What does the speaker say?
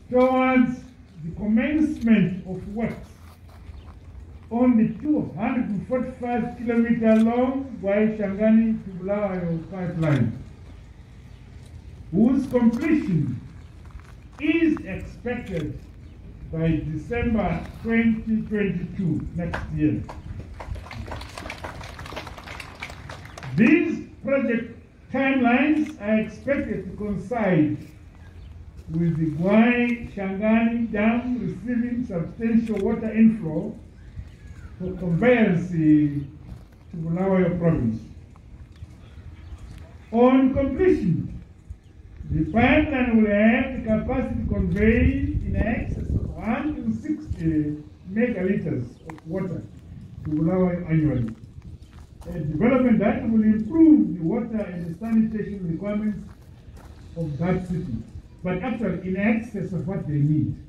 towards the commencement of works on the 245 kilometer long Bwai-Shangani to Bulawayo pipeline, whose completion is expected by December 2022, next year. These project timelines are expected to coincide with the Bwai-Shangani Dam receiving substantial water inflow for conveyance to Bulawayo province. On completion, the pipeline will have the capacity to convey in excess of 160 megaliters of water to Bulawayo annually. A development that will improve the water and the sanitation requirements of that city, but actually in excess of what they need.